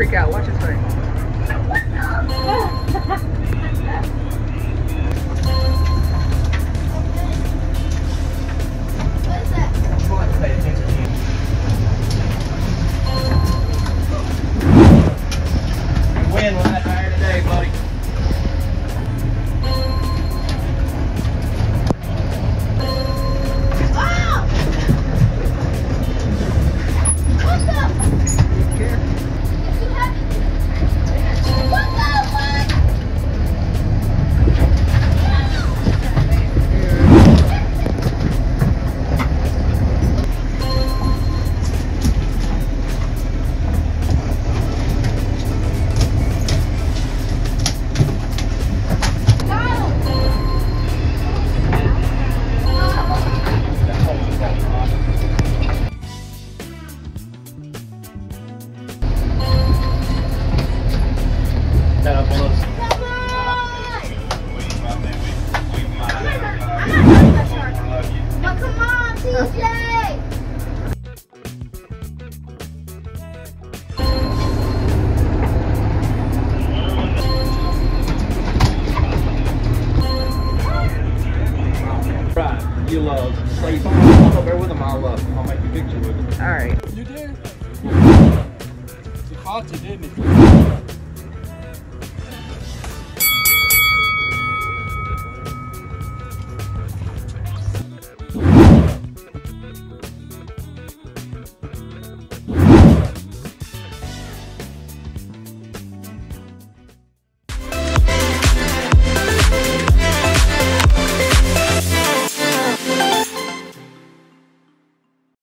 freak out. Watch his face. Wind light higher today, buddy. That up on us. Come on, TJ! Right, you love. So you come up there with them, I'll make a picture with them. All right. You did? You caught it, didn't you?